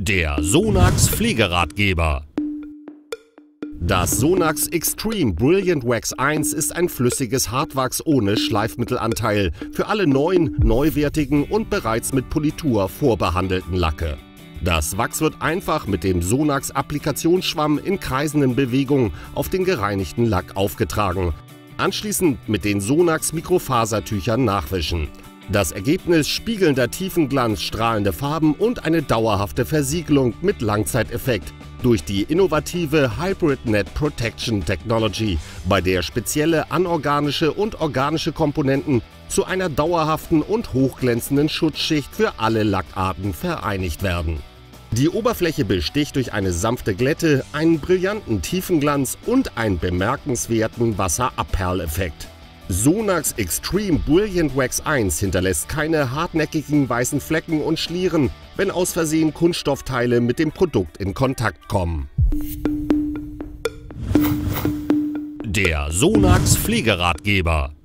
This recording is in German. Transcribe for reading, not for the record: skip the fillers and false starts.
Der Sonax Pflegeratgeber. Das Sonax Extreme Brilliant Wax 1 ist ein flüssiges Hartwachs ohne Schleifmittelanteil für alle neuen, neuwertigen und bereits mit Politur vorbehandelten Lacke. Das Wachs wird einfach mit dem Sonax Applikationsschwamm in kreisenden Bewegungen auf den gereinigten Lack aufgetragen. Anschließend mit den Sonax Mikrofasertüchern nachwischen. Das Ergebnis: spiegelnder Tiefenglanz, strahlende Farben und eine dauerhafte Versiegelung mit Langzeiteffekt durch die innovative Hybrid Net Protection Technology, bei der spezielle anorganische und organische Komponenten zu einer dauerhaften und hochglänzenden Schutzschicht für alle Lackarten vereinigt werden. Die Oberfläche besticht durch eine sanfte Glätte, einen brillanten Tiefenglanz und einen bemerkenswerten Wasserabperleffekt. Sonax Extreme Brilliant Wax 1 hinterlässt keine hartnäckigen weißen Flecken und Schlieren, wenn aus Versehen Kunststoffteile mit dem Produkt in Kontakt kommen. Der Sonax Pflegeratgeber.